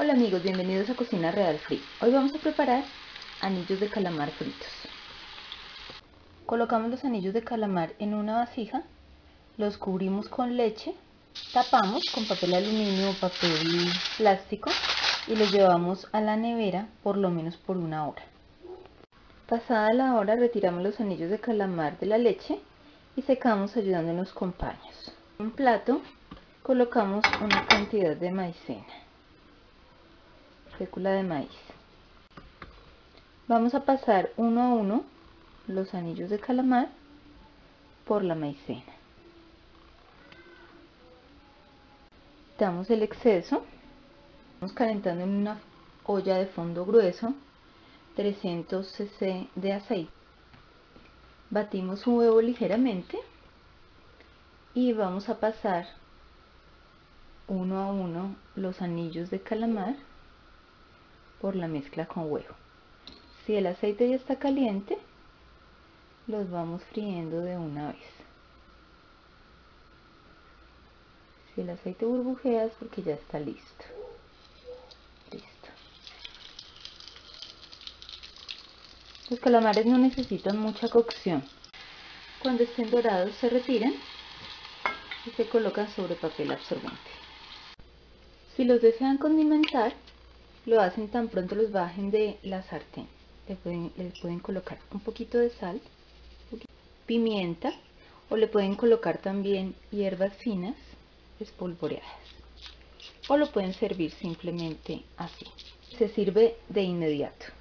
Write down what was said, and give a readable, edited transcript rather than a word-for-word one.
Hola amigos, bienvenidos a Cocina Real Free. Hoy vamos a preparar anillos de calamar fritos. Colocamos los anillos de calamar en una vasija, los cubrimos con leche, tapamos con papel aluminio o papel plástico y los llevamos a la nevera por lo menos por 1 hora. Pasada la hora retiramos los anillos de calamar de la leche y secamos ayudándonos con paños. En un plato colocamos una cantidad de maicena. Fécula de maíz. Vamos a pasar uno a uno los anillos de calamar por la maicena. Quitamos el exceso. Vamos calentando en una olla de fondo grueso 300 cc de aceite. Batimos un huevo ligeramente y vamos a pasar uno a uno los anillos de calamar por la mezcla con huevo. Si el aceite ya está caliente, los vamos friendo de una vez. Si el aceite burbujea es porque ya está listo. Listo. Los calamares no necesitan mucha cocción. Cuando estén dorados se retiran y se colocan sobre papel absorbente. Si los desean condimentar, lo hacen tan pronto los bajen de la sartén. Les pueden colocar un poquito de sal, pimienta, o le pueden colocar también hierbas finas espolvoreadas. O lo pueden servir simplemente así. Se sirve de inmediato.